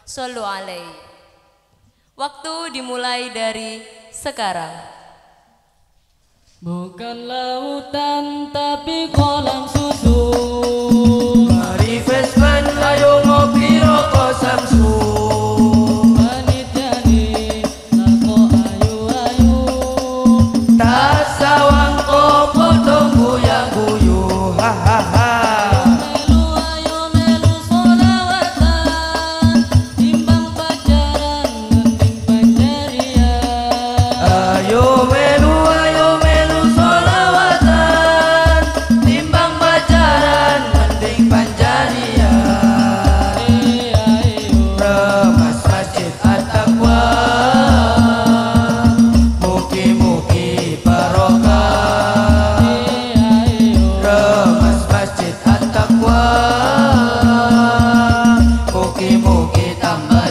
Shollu alaihi. Waktu dimulai dari sekarang. Bukan lautan tapi kolam susu. Mari Vesman ayo ngopi rokok Samsu. Panitiani lako ayu-ayu. Tak sawang kopo tunggu yang guyu. Hahaha. Melu ayo melu solawatan. Timbang pacaran mending pacarian. Ayo melu solawatan. Timbang pacaran mending panjarian. Remas masjid at-taqwa. Mugi-mugi barokah. Remas masjid at-taqwa. Mugi-mugi tambah